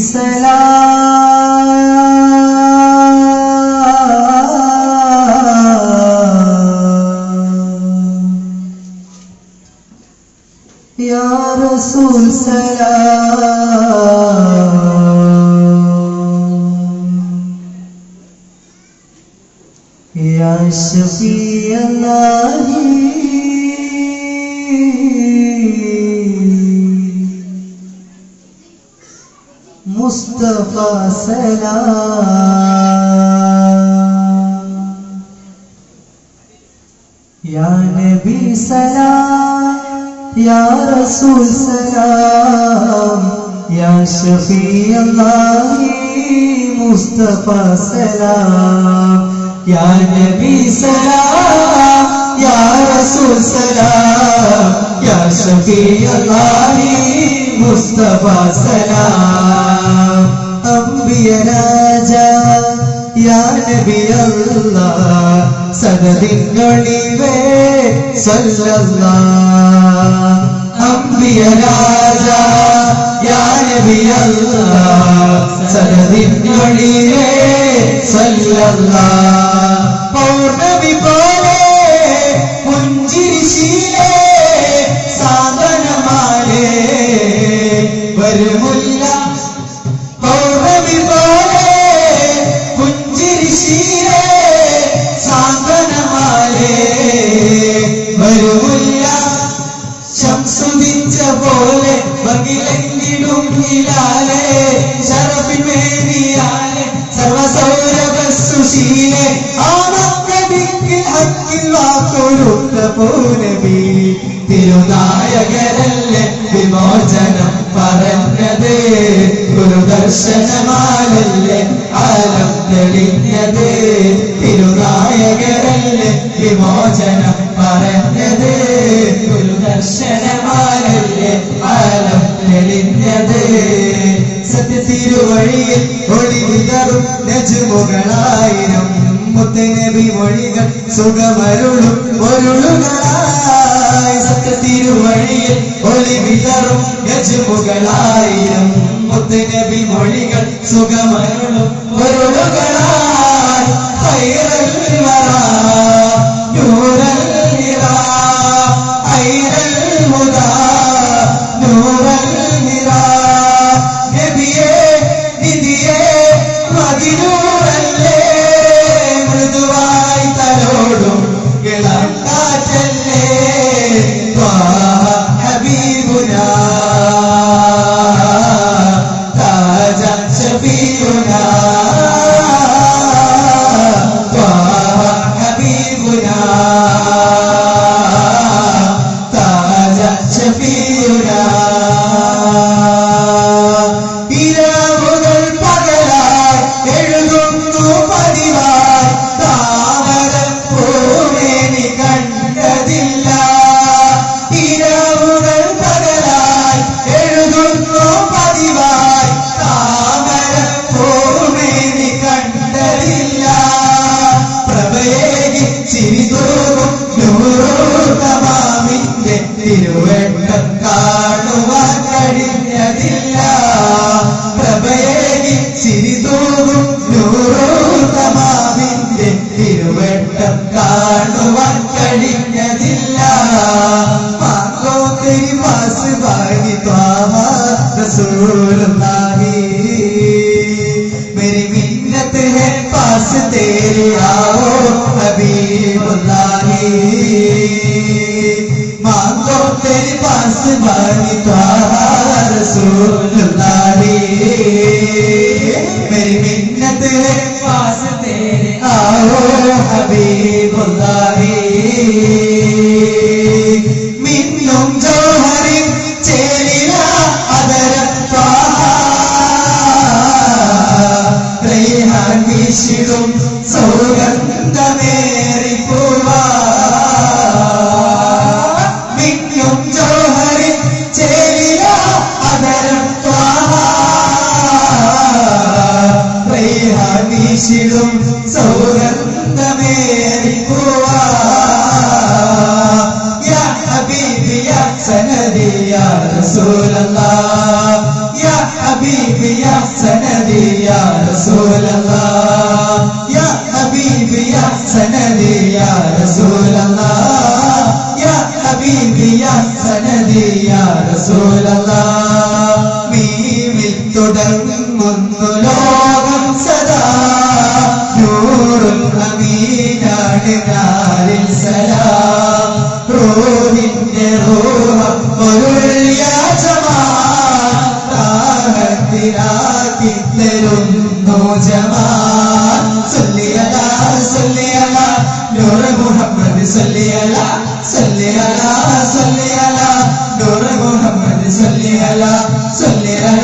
सलाम या रसूल सलाम या शफी अल्लाही मुस्तफा सलाम या नबी सलाम या रसूल सलाम या शफी अल्लाही मुस्तफा सलाम या नबी सलाम या रसूल सलाम या शफी अल्लाही मुस्तफा सलाम अंबिया राजा या नबी अल्लाह सददिनൊളിവേ സല്ലല്ലാഹ് अंबिया राजा या नबी अल्लाह സദദിനൊളിവേ സല്ലല്ലാഹ് പൗർണമി പോലെ പുഞ്ചിരിശീലേ സാന്ത്വനമാലേ വരുമുല്ല പൗർണമി പോലെ പുഞ്ചിരിശീലേ സാന്ത്വനമാലേ വരുമുല്ല ശംസുദിച്ച പോലെ ബകിലെങ്കിലും ഹിലാലേ ശരഫിമേനിയാലേ സർവസൗരഭ സുശീലേ ആമക്കദിക്കിൽ ഹക്കിൽ വാക്കൊടുത്ത പൂനബി തിരുനായകരല്ലേ വിമോചനം പറഞ്ഞത് ഗുരുദർശനമാലല്ലേ ആലം തെളിഞ്ഞത് തിരുനായകരല്ലേ വിമോചനം പറഞ്ഞത് ഗുരുദർശനമാലല്ലേ ആലം തെളിഞ്ഞത് സത്യത്തിരുവഴിയിൽ ഒളിവിതറും നജ്മുകളായിരം മുത്തനബി മൊഴികൾ സുഖമരുളും പൊരുളുകളായി സത്യത്തിരുവഴിയിൽ ഒളിവിതറും നജ്മുകളായിരം മുത്തനബി മൊഴികൾ സുഖമരുളും പൊരുളുകളായി ഖൈറൽ വറാ നൂറൽ ഹിറാ ഖൈറൽ ഹുദാ നൂറൽ ഹിറാ നബിയേ നിധിയേ മദിനൂറല്ലേ മൃദുവായി തലോടും ഇളം കാറ്റല്ലേ ത്വാഹ ഹബീബുനാ താജ ശഫീഉനാ ത്വാഹ ഹബീബുനാ താജ ശഫീഉനാ ഇരവുകൾ പകലായി എഴുതുന്നു പതിവായി താമരപ്പൂമേനി കണ്ടതില്ല ഇരവുകൾ പകലായി എഴുതുന്നു പതിവായി താമരപ്പൂമേനി കണ്ടതില്ല പ്രഭയേകി ചിരിതൂകും നൂറുതമാമിന്റെ തിരുവെട്ടം കാണുവാൻ കഴിഞ്ഞതില്ല പ്രഭയേകി ചിരിതൂകും നൂറുതമാമിന്റെ തിരുവെട്ടം കാണുവാൻ കഴിഞ്ഞതില്ല മാക്കോത്തരി പാസ് ഭാഗി ത്വാഹ റസൂലുള്ളാഹി मेरी मिन्नत है पास तेरी आओ हबीबुल्लाही मांगो तेरे पास बानी त्वाहा रसूलुल्लाही मेरी मिन्नत है पास तेरे आओ हबीबुल्लाही मिन्नुम जौहरिन ചേലില അതര ത്വാഹ റൈഹാൻ വീശിടും സൗഗന്ധമേറി പൂവാ മിന്നും ജൗഹരിൻ ചേലില അതര ത്വാഹ റൈഹാൻ വീശിടും സൗഗന്ധമേറി പൂവാ യാ ഹബീബി യാ സനദി യാ റസൂലല്ലാഹ് യാ ഹബീബി يا سندي يا رسول الله يا حبيبي يا سندي يا رسول الله يا حبيبي يا سندي يا رسول الله ميമിൽ തുടങ്ങുന്നു ലോകം സദാ നൂറുൽ അമീനാണ് നാരിൽ സലാം റൂഹിന്റെ റൂഹം പൊരുളിയാ ജമാൽ റാഹത്തിലാക്കി തരുന്നു ജമാൽ സല്ലി അലാ നൂർ മുഹമ്മദ് സല്ലി അലാ നൂർ മുഹമ്മദ് സല്ലി അലാ